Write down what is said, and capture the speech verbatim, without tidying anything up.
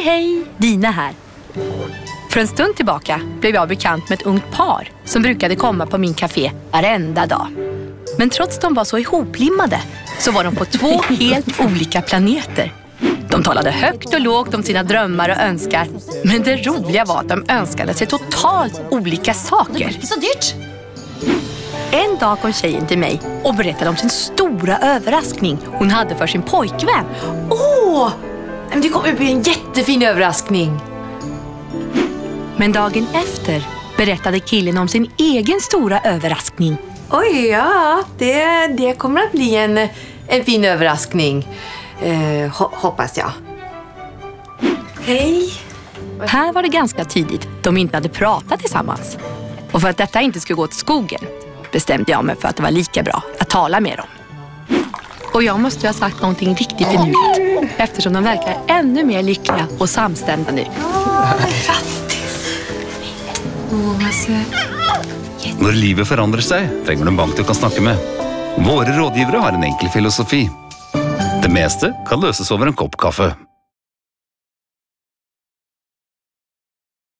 hej, Dina här. För en stund tillbaka blev jag bekant med ett ungt par som brukade komma på min café varenda dag. Men trots de var så ihoplimmade så var de på två helt olika planeter. De talade högt och lågt om sina drömmar och önskar. Men det roliga var att de önskade sig totalt olika saker. Det är så dyrt. En dag kom tjejen till mig och berättade om sin stora överraskning hon hade för sin pojkvän. Åh, det kommer bli en jättefin överraskning. Men dagen efter berättade killen om sin egen stora överraskning. Oj, ja, det, det kommer att bli en, en fin överraskning. Eh, ho- hoppas jag. Hej. Här var det ganska tidigt de inte hade pratat tillsammans. Och för att detta inte skulle gå till skogen bestämde jag mig för att det var lika bra att tala med dem. Och jag måste ha sagt någonting riktigt finurligt eftersom de verkar ännu mer lyckliga och samstämda nu. Grattis. Åh, vad söt. Når livet forandrer seg, trenger du en bank du kan snakke med. Våre rådgivere har en enkel filosofi. Det meste kan løses over en kopp kaffe.